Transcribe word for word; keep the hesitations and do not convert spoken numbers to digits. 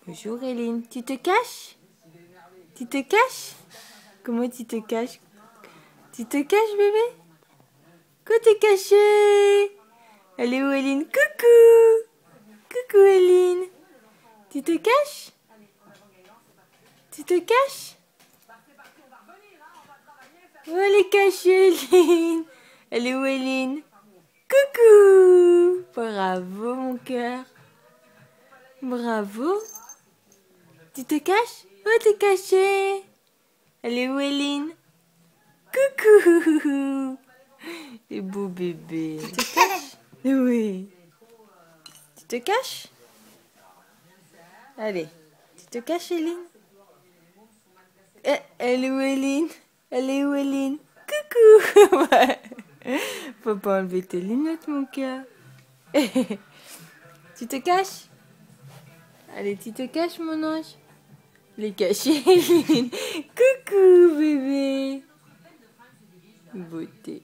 Bonjour Eline, tu te caches? Tu te caches? Comment tu te caches? Tu te caches bébé? Quoi t'es caché? Elle est où Eline? Coucou! Coucou Eline! Tu te caches? Tu te caches? Oh, elle est cachée Eline! Elle est où Eline? Coucou! Bravo mon cœur! Bravo! Tu te caches? Oh, t'es cachée! Elle est où Eline? Coucou! T'es beau bébé. Tu te caches? Oui. Tu te caches? Allez. Tu te caches Eline? Eh, elle est où Eline? Elle est où Eline? Coucou! Ouais. Faut pas enlever tes lunettes mon cœur. Tu te caches? Allez, tu te caches mon ange? Les cacher Eline. Coucou bébé. Beauté.